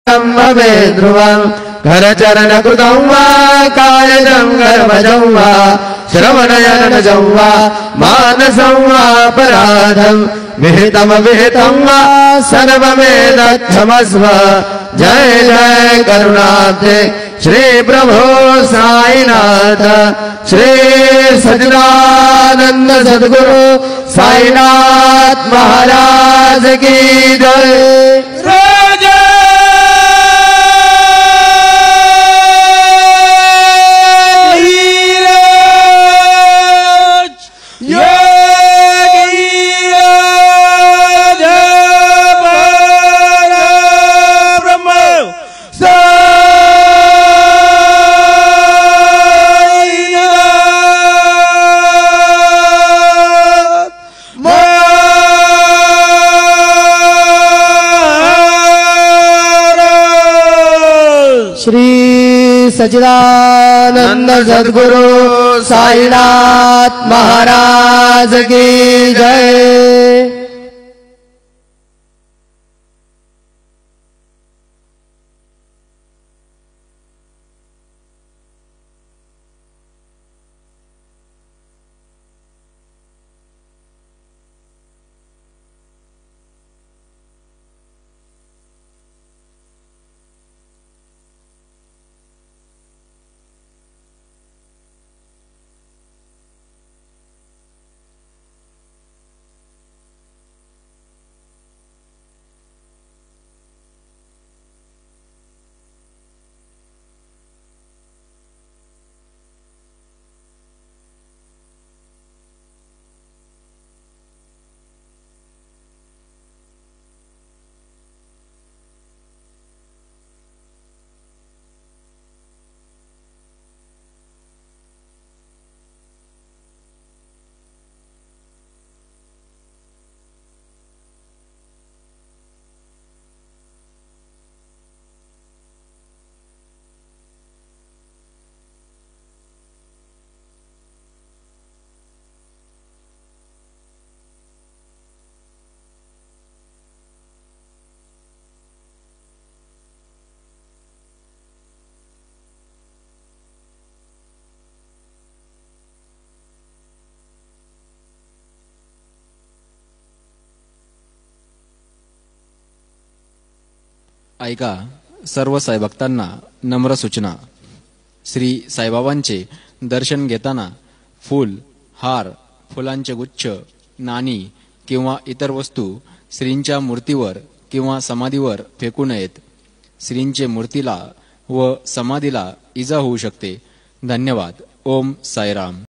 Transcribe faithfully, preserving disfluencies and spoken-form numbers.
भवे ध्रुवं करचरणकृतं वा कायजं गर्भजं वा श्रवणयनजं वा मानसं वापराधं विहितं विहितं वा सर्वमेतत्क्षमस्व। जय जय करुणाब्धे श्री प्रभो साईनाथ श्री सच्चिदानंद सद्गुरु साईनाथ महाराज की जय। श्री सच्चिदानंद सद्गुरु साईनाथ महाराज की जय। ऐका सर्व साईभक्तांना नम्र सूचना। श्री साईबाबांचे दर्शन घेताना फूल, हार, फुलांचे गुच्छ, नाणी किंवा इतर वस्तू श्रींच्या मूर्तीवर किंवा समाधीवर फेकू नयेत। श्रींचे मूर्तीला व समाधीला इजा होऊ शकते। धन्यवाद। ओम साईराम।